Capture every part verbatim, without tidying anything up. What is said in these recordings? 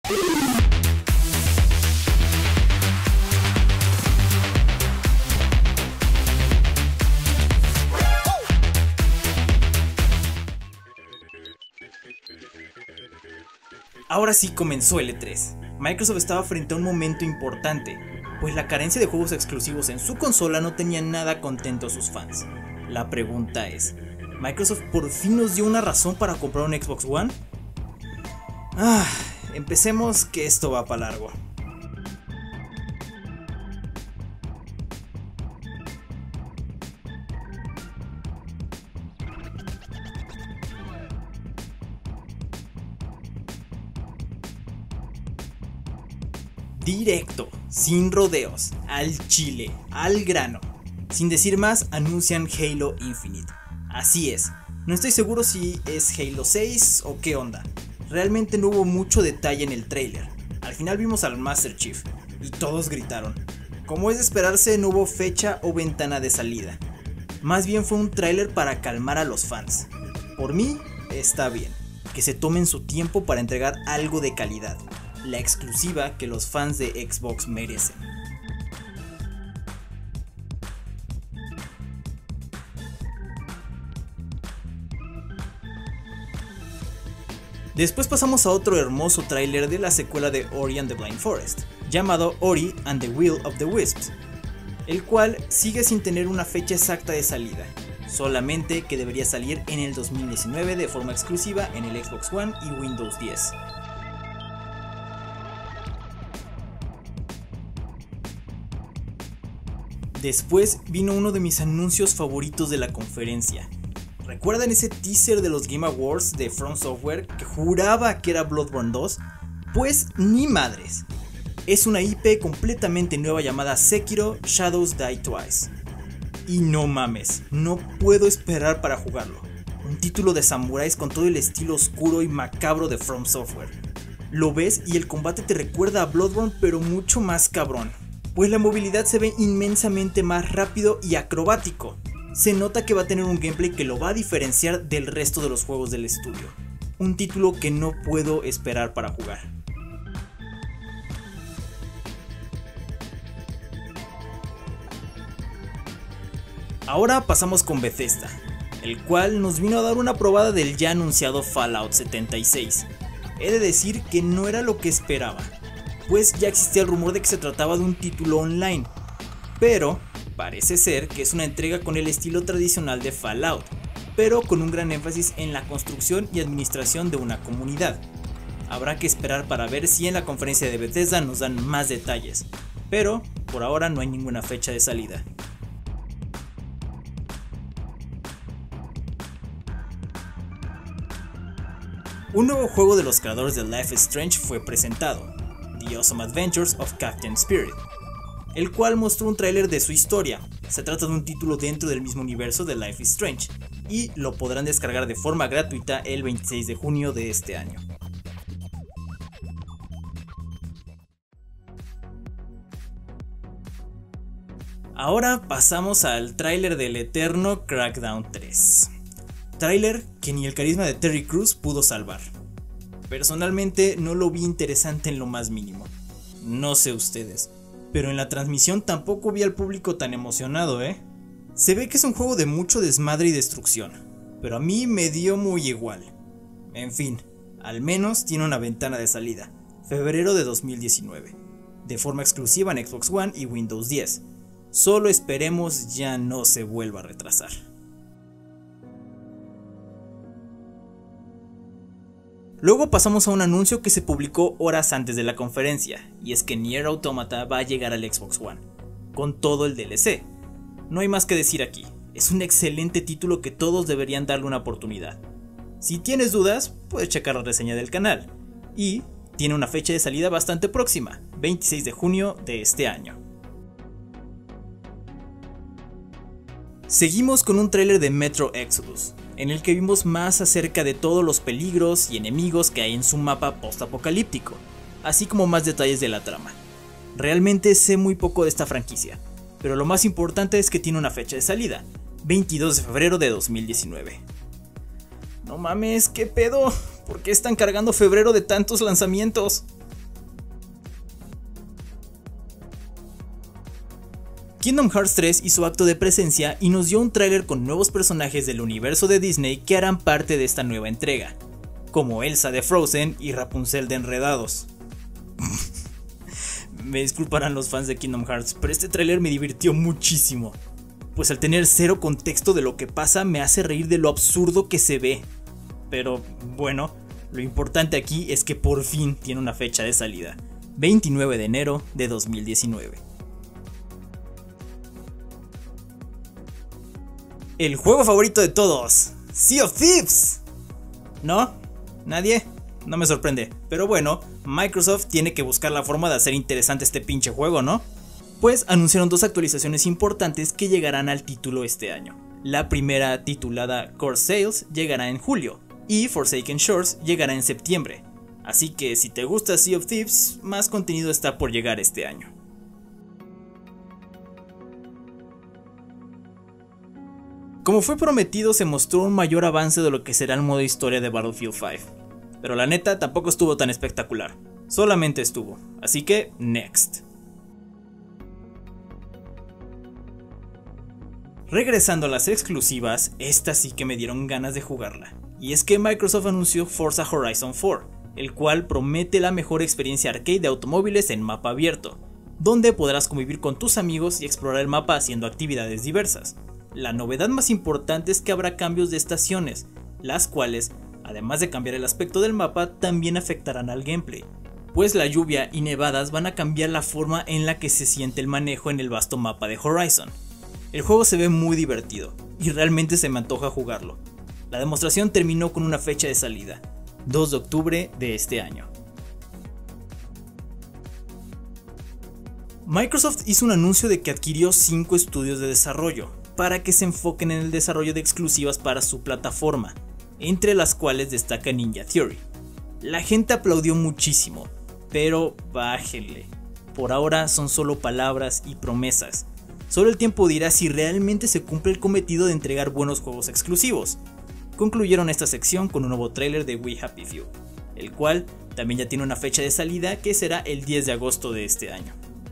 Ahora sí comenzó el E tres. Microsoft estaba frente a un momento importante, pues la carencia de juegos exclusivos en su consola no tenía nada contento a sus fans. La pregunta es, ¿Microsoft por fin nos dio una razón para comprar un Xbox One? Ah, empecemos que esto va para largo. Directo, sin rodeos, al chile, al grano. Sin decir más, anuncian Halo Infinite. Así es, no estoy seguro si es Halo seis o qué onda. Realmente no hubo mucho detalle en el tráiler. Al final vimos al Master Chief y todos gritaron. Como es de esperarse, no hubo fecha o ventana de salida. Más bien fue un tráiler para calmar a los fans. Por mí, está bien, que se tomen su tiempo para entregar algo de calidad. La exclusiva que los fans de Xbox merecen. Después pasamos a otro hermoso tráiler de la secuela de Ori and the Blind Forest, llamado Ori and the Will of the Wisps, el cual sigue sin tener una fecha exacta de salida, solamente que debería salir en el dos mil diecinueve de forma exclusiva en el Xbox One y Windows diez. Después vino uno de mis anuncios favoritos de la conferencia. ¿Recuerdan ese teaser de los Game Awards de From Software que juraba que era Bloodborne dos? Pues ni madres. Es una I P completamente nueva llamada Sekiro Shadows Die Twice. Y no mames, no puedo esperar para jugarlo. Un título de samuráis con todo el estilo oscuro y macabro de From Software. Lo ves y el combate te recuerda a Bloodborne pero mucho más cabrón. Pues la movilidad se ve inmensamente más rápido y acrobático. Se nota que va a tener un gameplay que lo va a diferenciar del resto de los juegos del estudio. Un título que no puedo esperar para jugar. Ahora pasamos con Bethesda, el cual nos vino a dar una probada del ya anunciado Fallout setenta y seis. He de decir que no era lo que esperaba, pues ya existía el rumor de que se trataba de un título online, pero parece ser que es una entrega con el estilo tradicional de Fallout, pero con un gran énfasis en la construcción y administración de una comunidad. Habrá que esperar para ver si en la conferencia de Bethesda nos dan más detalles, pero por ahora no hay ninguna fecha de salida. Un nuevo juego de los creadores de Life is Strange fue presentado, The Awesome Adventures of Captain Spirit, el cual mostró un tráiler de su historia. Se trata de un título dentro del mismo universo de Life is Strange, y lo podrán descargar de forma gratuita el veintiséis de junio de este año. Ahora pasamos al tráiler del eterno Crackdown tres. Tráiler que ni el carisma de Terry Crews pudo salvar. Personalmente no lo vi interesante en lo más mínimo. No sé ustedes, pero en la transmisión tampoco vi al público tan emocionado, ¿eh? Se ve que es un juego de mucho desmadre y destrucción, pero a mí me dio muy igual. En fin, al menos tiene una ventana de salida, febrero de dos mil diecinueve, de forma exclusiva en Xbox One y Windows diez. Solo esperemos ya no se vuelva a retrasar. Luego pasamos a un anuncio que se publicó horas antes de la conferencia, y es que Nier Automata va a llegar al Xbox One, con todo el D L C. No hay más que decir aquí, es un excelente título que todos deberían darle una oportunidad. Si tienes dudas, puedes checar la reseña del canal, y tiene una fecha de salida bastante próxima, veintiséis de junio de este año. Seguimos con un tráiler de Metro Exodus, en el que vimos más acerca de todos los peligros y enemigos que hay en su mapa post-apocalíptico, así como más detalles de la trama. Realmente sé muy poco de esta franquicia, pero lo más importante es que tiene una fecha de salida, veintidós de febrero de dos mil diecinueve. No mames, ¿qué pedo? ¿Por qué están cargando febrero de tantos lanzamientos? Kingdom Hearts tres hizo acto de presencia y nos dio un tráiler con nuevos personajes del universo de Disney que harán parte de esta nueva entrega, como Elsa de Frozen y Rapunzel de Enredados. Me disculparán los fans de Kingdom Hearts, pero este tráiler me divirtió muchísimo, pues al tener cero contexto de lo que pasa me hace reír de lo absurdo que se ve. Pero bueno, lo importante aquí es que por fin tiene una fecha de salida, veintinueve de enero de dos mil diecinueve. El juego favorito de todos, Sea of Thieves. ¿No? ¿Nadie? No me sorprende, pero bueno, Microsoft tiene que buscar la forma de hacer interesante este pinche juego, ¿no? Pues anunciaron dos actualizaciones importantes que llegarán al título este año. La primera, titulada Core Sales, llegará en julio, y Forsaken Shores llegará en septiembre. Así que si te gusta Sea of Thieves, más contenido está por llegar este año. Como fue prometido, se mostró un mayor avance de lo que será el modo historia de Battlefield cinco. Pero la neta tampoco estuvo tan espectacular, solamente estuvo, así que next. Regresando a las exclusivas, estas sí que me dieron ganas de jugarla. Y es que Microsoft anunció Forza Horizon cuatro, el cual promete la mejor experiencia arcade de automóviles en mapa abierto, donde podrás convivir con tus amigos y explorar el mapa haciendo actividades diversas. La novedad más importante es que habrá cambios de estaciones, las cuales, además de cambiar el aspecto del mapa, también afectarán al gameplay, pues la lluvia y nevadas van a cambiar la forma en la que se siente el manejo en el vasto mapa de Horizon. El juego se ve muy divertido, y realmente se me antoja jugarlo. La demostración terminó con una fecha de salida, dos de octubre de este año. Microsoft hizo un anuncio de que adquirió cinco estudios de desarrollo, para que se enfoquen en el desarrollo de exclusivas para su plataforma, entre las cuales destaca Ninja Theory. La gente aplaudió muchísimo, pero bájenle, por ahora son solo palabras y promesas. Solo el tiempo dirá si realmente se cumple el cometido de entregar buenos juegos exclusivos. Concluyeron esta sección con un nuevo tráiler de We Happy Few, el cual también ya tiene una fecha de salida que será el diez de agosto de este año.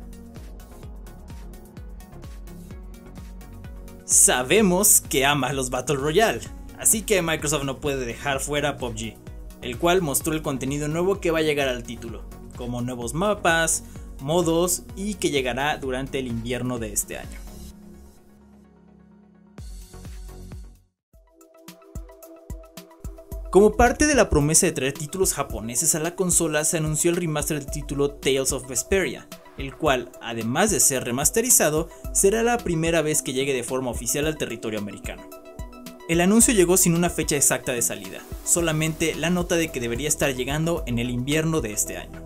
Sabemos que amas los Battle Royale, así que Microsoft no puede dejar fuera P U B G, el cual mostró el contenido nuevo que va a llegar al título, como nuevos mapas, modos y que llegará durante el invierno de este año. Como parte de la promesa de traer títulos japoneses a la consola, se anunció el remaster del título Tales of Vesperia, el cual, además de ser remasterizado, será la primera vez que llegue de forma oficial al territorio americano. El anuncio llegó sin una fecha exacta de salida, solamente la nota de que debería estar llegando en el invierno de este año.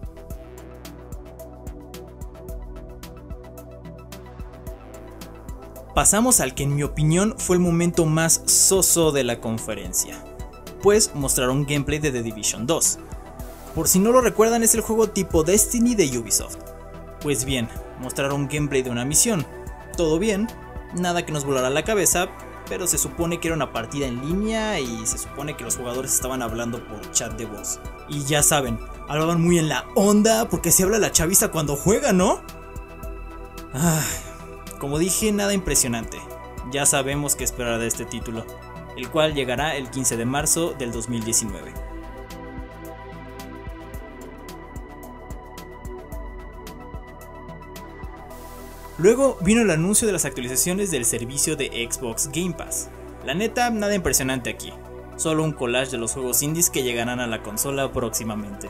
Pasamos al que en mi opinión fue el momento más soso de la conferencia, pues mostraron gameplay de The Division dos. Por si no lo recuerdan, es el juego tipo Destiny de Ubisoft. Pues bien, mostraron gameplay de una misión. Todo bien, nada que nos volara la cabeza, pero se supone que era una partida en línea y se supone que los jugadores estaban hablando por chat de voz. Y ya saben, hablaban muy en la onda porque se habla la chaviza cuando juega, ¿no? Ah, como dije, nada impresionante. Ya sabemos qué esperar de este título, el cual llegará el quince de marzo del dos mil diecinueve. Luego vino el anuncio de las actualizaciones del servicio de Xbox Game Pass. La neta, nada impresionante aquí, solo un collage de los juegos indies que llegarán a la consola próximamente.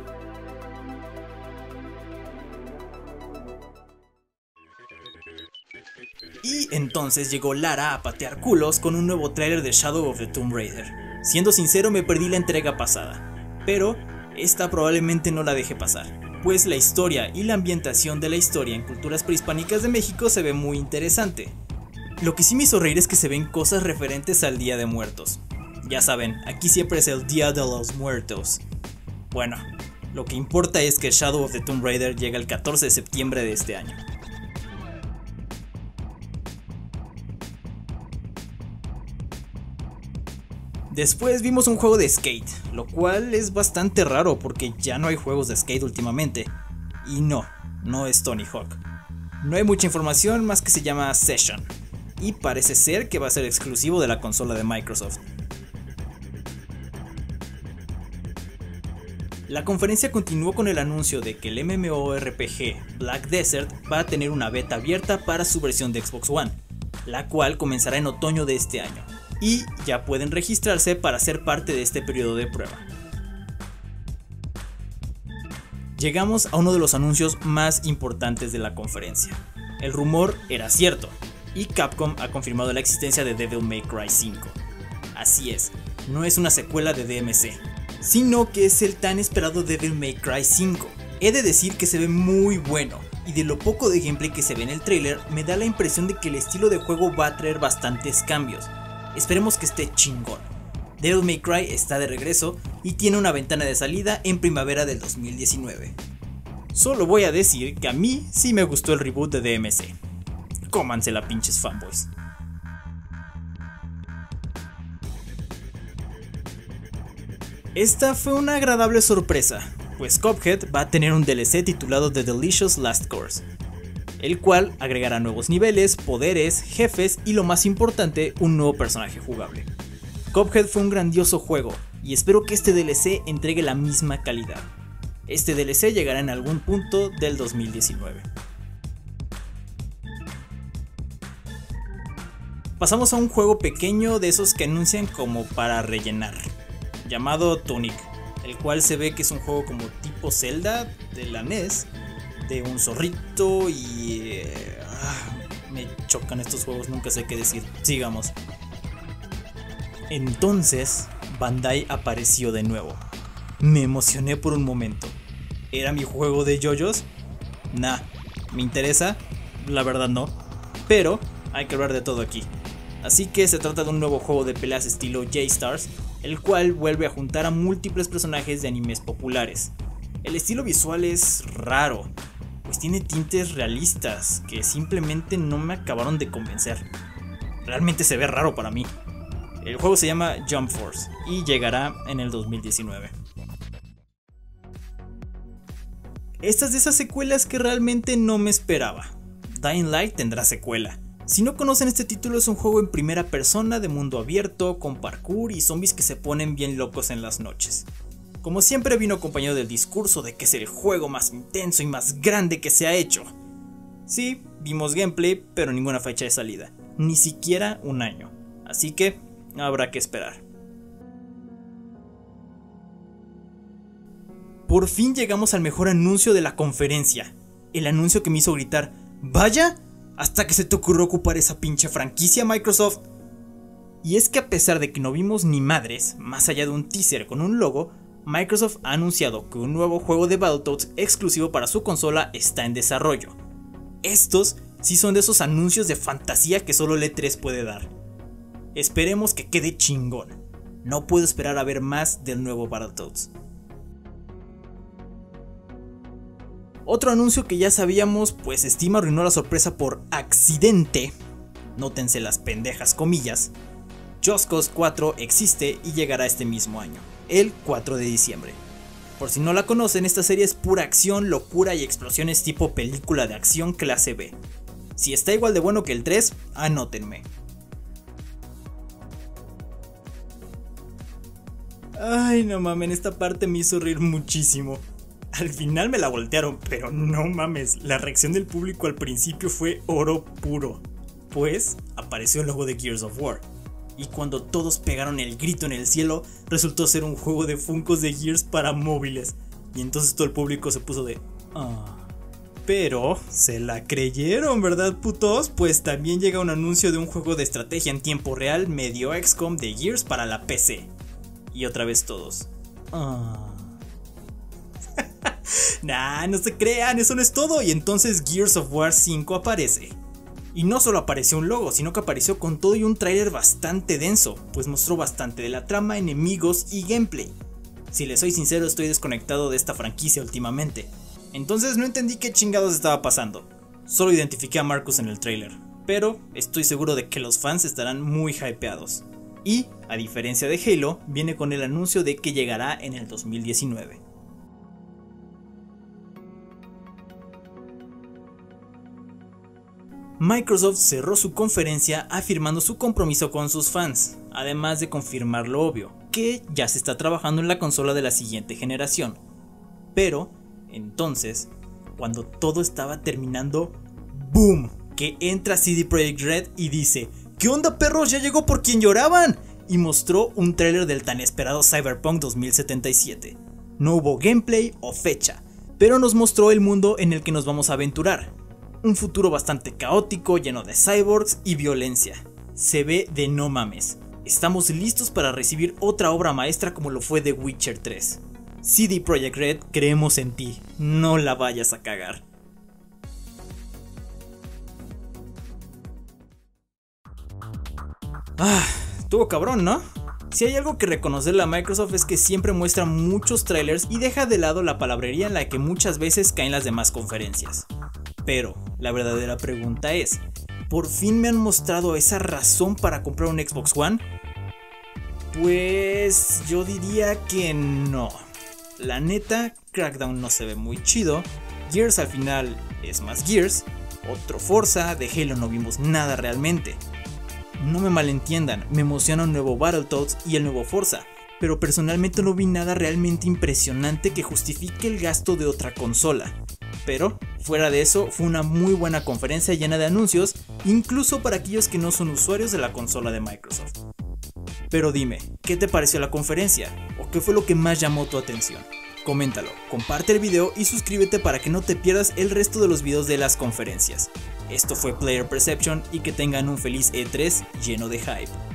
Y entonces llegó Lara a patear culos con un nuevo tráiler de Shadow of the Tomb Raider. Siendo sincero, me perdí la entrega pasada, pero esta probablemente no la deje pasar, pues la historia y la ambientación de la historia en culturas prehispánicas de México se ve muy interesante. Lo que sí me hizo reír es que se ven cosas referentes al Día de Muertos. Ya saben, aquí siempre es el Día de los Muertos. Bueno, lo que importa es que Shadow of the Tomb Raider llega el catorce de septiembre de este año. Después vimos un juego de skate, lo cual es bastante raro porque ya no hay juegos de skate últimamente. Y no, no es Tony Hawk. No hay mucha información más que se llama Session, y parece ser que va a ser exclusivo de la consola de Microsoft. La conferencia continuó con el anuncio de que el MMORPG Black Desert va a tener una beta abierta para su versión de Xbox One, la cual comenzará en otoño de este año, y ya pueden registrarse para ser parte de este periodo de prueba. Llegamos a uno de los anuncios más importantes de la conferencia. El rumor era cierto, y Capcom ha confirmado la existencia de Devil May Cry cinco. Así es, no es una secuela de D M C, sino que es el tan esperado Devil May Cry cinco. He de decir que se ve muy bueno, y de lo poco de gameplay que se ve en el trailer, me da la impresión de que el estilo de juego va a traer bastantes cambios. Esperemos que esté chingón. Devil May Cry está de regreso y tiene una ventana de salida en primavera del dos mil diecinueve. Solo voy a decir que a mí sí me gustó el reboot de D M C. Cómansela, pinches fanboys. Esta fue una agradable sorpresa, pues Cuphead va a tener un D L C titulado The Delicious Last Course, el cual agregará nuevos niveles, poderes, jefes y lo más importante, un nuevo personaje jugable. Cuphead fue un grandioso juego y espero que este D L C entregue la misma calidad. Este D L C llegará en algún punto del dos mil diecinueve. Pasamos a un juego pequeño de esos que anuncian como para rellenar, llamado Tunic, el cual se ve que es un juego como tipo Zelda de la N E S, de un zorrito y... Eh, ah, me chocan estos juegos, nunca sé qué decir. Sigamos. Entonces, Bandai apareció de nuevo. Me emocioné por un momento. ¿Era mi juego de yoyos? Nah. ¿Me interesa? La verdad no. Pero hay que hablar de todo aquí. Así que se trata de un nuevo juego de peleas estilo J-Stars, el cual vuelve a juntar a múltiples personajes de animes populares. El estilo visual es raro, pues tiene tintes realistas que simplemente no me acabaron de convencer. Realmente se ve raro para mí. El juego se llama Jump Force y llegará en el dos mil diecinueve. Esta es de esas secuelas que realmente no me esperaba. Dying Light tendrá secuela. Si no conocen este título, es un juego en primera persona de mundo abierto, con parkour y zombies que se ponen bien locos en las noches. Como siempre vino acompañado del discurso de que es el juego más intenso y más grande que se ha hecho. Sí, vimos gameplay, pero ninguna fecha de salida, ni siquiera un año, así que habrá que esperar. Por fin llegamos al mejor anuncio de la conferencia, el anuncio que me hizo gritar ¡vaya! Hasta que se te ocurrió ocupar esa pinche franquicia, Microsoft. Y es que a pesar de que no vimos ni madres, más allá de un teaser con un logo, Microsoft ha anunciado que un nuevo juego de Battletoads exclusivo para su consola está en desarrollo. Estos sí son de esos anuncios de fantasía que solo el E tres puede dar. Esperemos que quede chingón. No puedo esperar a ver más del nuevo Battletoads. Otro anuncio que ya sabíamos, pues Steam arruinó la sorpresa por accidente. Nótense las pendejas comillas. Just Cause cuatro existe y llegará este mismo año, el cuatro de diciembre. Por si no la conocen, esta serie es pura acción, locura y explosiones tipo película de acción clase B. Si está igual de bueno que el tres, anótenme. Ay, no mames, esta parte me hizo reír muchísimo. Al final me la voltearon, pero no mames, la reacción del público al principio fue oro puro. Pues apareció el logo de Gears of War. Y cuando todos pegaron el grito en el cielo, resultó ser un juego de Funkos de Gears para móviles. Y entonces todo el público se puso de... Ah. Pero se la creyeron, ¿verdad, putos? Pues también llega un anuncio de un juego de estrategia en tiempo real medio X COM de Gears para la P C. Y otra vez todos... Ah. Nah, no se crean, eso no es todo. Y entonces Gears of War cinco aparece. Y no solo apareció un logo, sino que apareció con todo y un tráiler bastante denso, pues mostró bastante de la trama, enemigos y gameplay. Si les soy sincero, estoy desconectado de esta franquicia últimamente, entonces no entendí qué chingados estaba pasando. Solo identifiqué a Marcus en el tráiler, pero estoy seguro de que los fans estarán muy hypeados. Y, a diferencia de Halo, viene con el anuncio de que llegará en el dos mil diecinueve. Microsoft cerró su conferencia afirmando su compromiso con sus fans, además de confirmar lo obvio, que ya se está trabajando en la consola de la siguiente generación. Pero, entonces, cuando todo estaba terminando, ¡boom!, que entra C D Projekt Red y dice: ¿qué onda, perros? ¡Ya llegó por quien lloraban! Y mostró un tráiler del tan esperado Cyberpunk dos mil setenta y siete. No hubo gameplay o fecha, pero nos mostró el mundo en el que nos vamos a aventurar. Un futuro bastante caótico, lleno de cyborgs y violencia. Se ve de no mames. Estamos listos para recibir otra obra maestra como lo fue The Witcher tres. C D Projekt Red, creemos en ti, no la vayas a cagar. Ah, estuvo cabrón, ¿no? Si hay algo que reconocerle a Microsoft es que siempre muestra muchos trailers y deja de lado la palabrería en la que muchas veces caen las demás conferencias. Pero la verdadera pregunta es, ¿por fin me han mostrado esa razón para comprar un Xbox One? Pues yo diría que no. La neta, Crackdown no se ve muy chido, Gears al final es más Gears, otro Forza, de Halo no vimos nada realmente. No me malentiendan, me emociona un nuevo Battletoads y el nuevo Forza, pero personalmente no vi nada realmente impresionante que justifique el gasto de otra consola. Pero, fuera de eso, fue una muy buena conferencia llena de anuncios, incluso para aquellos que no son usuarios de la consola de Microsoft. Pero dime, ¿qué te pareció la conferencia? ¿O qué fue lo que más llamó tu atención? Coméntalo, comparte el video y suscríbete para que no te pierdas el resto de los videos de las conferencias. Esto fue Player Perception y que tengan un feliz E tres lleno de hype.